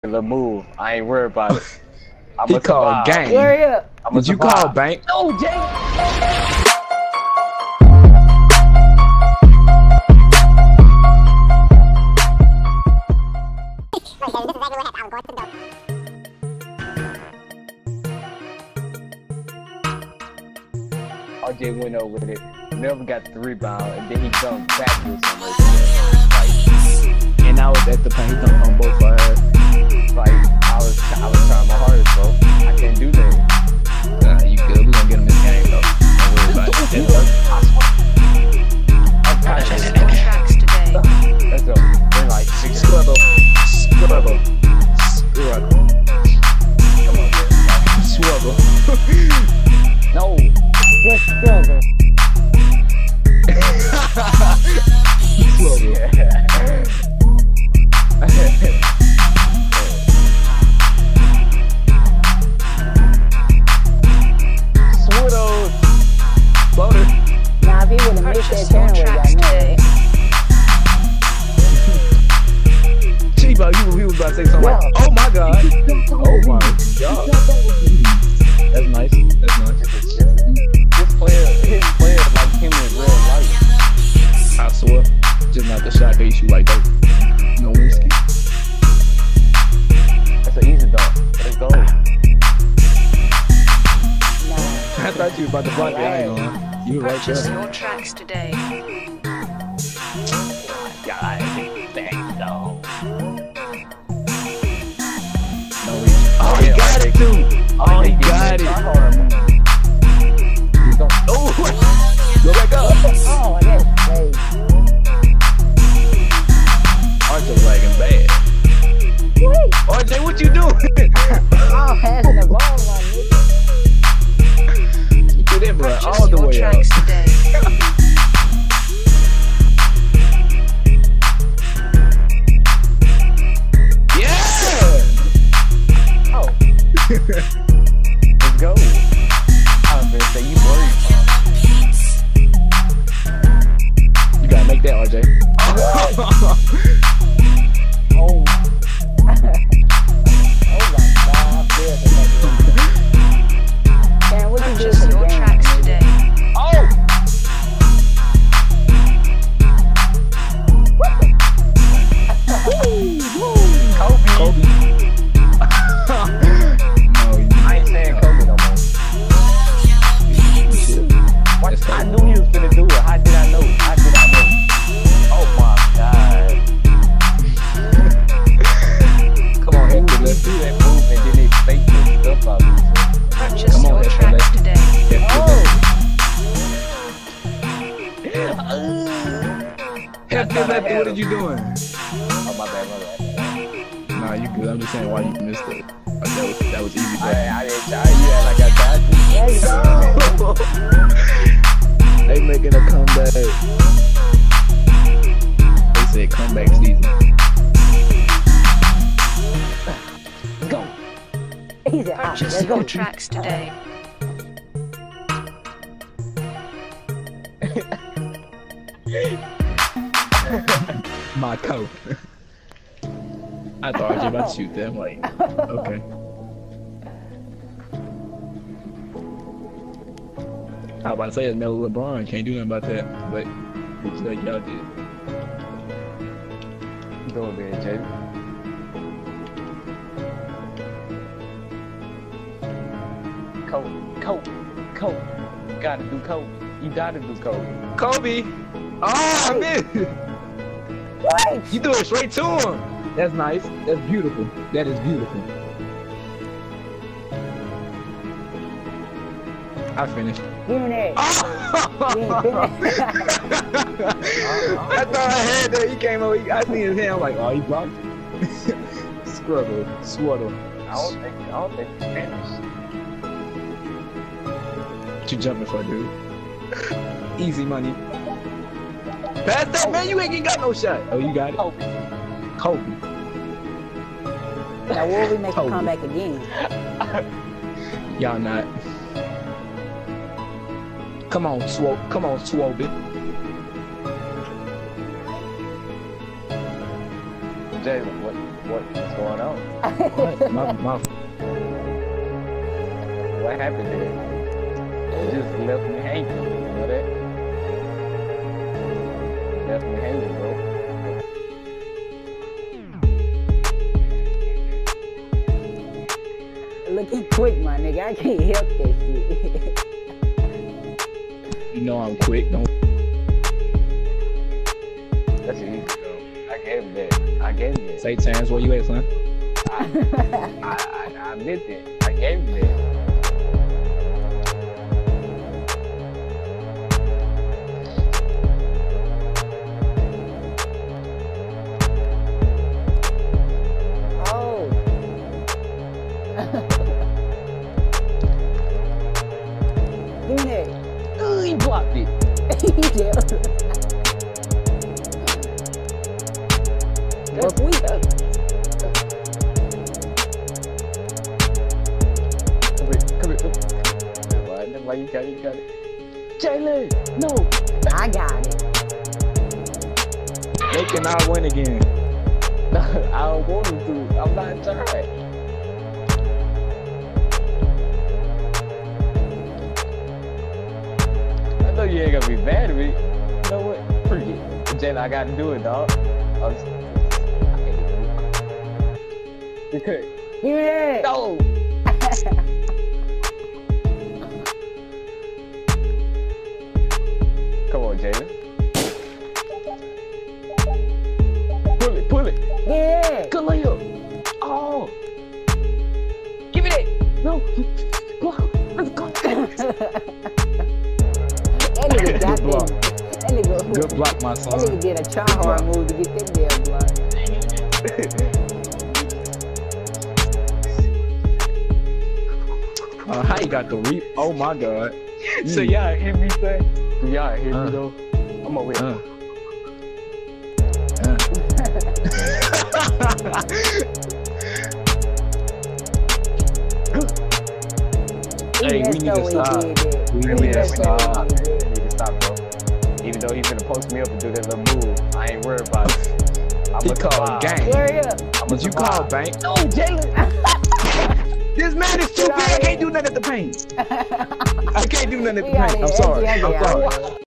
little move. I ain't worried about it. He called gang. Hurry up. Did you call bank? No, Jay. RJ went over with it, never got the rebound, and then he jumped backwards on it. And I was at the paint on both sides. Like I was trying my hardest, bro. I can't do that. Nah, you good. We gonna get him this game though. Don't worry about it. Tracks today. Let's go. We're like six. Scrubble. Come on, man. Swuggle. No. Just struggle. Swiddles. Floater. Now if he would've missed that turn, we got mad. Chibo, you was about to say something like, oh my god. Oh my god. That's nice. That's nice. His player like him in real life. I swear. Just not the shot they shoot like that. No whiskey. That's an easy dunk. Let's go. Nah. I thought you were about to block it. I ain't gonna. You were right Purchase there. your tracks today. God, bang though. No reach. Oh, he got it too. Oh, he got it. Oh, go back up. Oh, that's crazy. RJ lagging bad. Wait. RJ, what you doing? I'm passing the ball, my nigga. You did it, bro. Purchase All the your way up. tracks today. Yeah! Oh. Let's go. I was gonna say you worried. You gotta make that, RJ. Oh. Oh my God, I feel the Karen, what you do Purchase for the your game? tracks today. Oh! Kobe. Kobe. No, you I ain't saying Kobe no more. What? I knew he was gonna do it. How did I know? How did I know? Oh my God. Come on, he would let's do that move and then they fake the stuff out of it. Purchase Come on, your that's the tracks left. today. Half the left, what are you doing? Oh my bad, my bad. Nah, you good. I'm just saying why you missed it. That was easy. I didn't try you like I tried to. There you go. They making a comeback. They said comeback season. Go. He's out. Purchase Let's go. your tracks today. My coat. I thought I was about to shoot them. Like, okay. I was about to say it's Melo LeBron. Can't do nothing about that. But looks like y'all did. Go there, Jay. Cope. Gotta do Cope. You gotta do Cope. Kobe. Oh, I missed. Right. You threw it straight to him. That's nice. That's beautiful. That is beautiful. I finished. Give me that. Oh! You ain't finished. I thought I had that. He came over. I seen his hand. I'm like, oh, he blocked. Scrubble, swaddle. I don't think you finished. What you jumping for, dude? Easy money. Pass that, man. You ain't got no shot. Oh, you got it. Kobe. Kobe. Now will we make a Kobe. comeback again? Y'all not. Come on, Swope. Come on, Swope. Jalen, what? What's going on? What? My What happened there? You just left me hanging. You know that? Left me hanging, bro. Look, he quick, my nigga. I can't help that shit. You know I'm quick. Don't. That's easy, though. I gave him that. I gave him that. Say, Terrence, where you at, son? I admit that. I gave him that. Oh. Give me that. He blocked it. Yeah. That's weak. Come here. Why you got it? You got it. Jalen, no. I got it. They cannot win again. I don't want him to. I'm not trying. I know you ain't gonna be mad at me. You know what? Forget. Jalen, I gotta do it, dog. You could. Give me that. No. Come on, Jalen. Pull it. Yeah. Good layup. Oh. Give me that. No. Let's go. That nigga got Good block. that. That nigga. Good block, my That son. nigga did a try-hard move to get that damn block. How you got the reap? Oh my god. So y'all hear me, son? Do y'all hear me though? I'm over here. Hey, we need to stop. We We need need to to stop. stop. We need to stop, bro. Even though he's gonna post me up and do that little move, I ain't worried about it. I'm He gonna called gang. Hurry up. Did you call bank? No, Jalen. This man is too big. I can't do nothing at the paint. I can't do nothing at the We got paint. it. I'm sorry. Yeah, I'm yeah. sorry.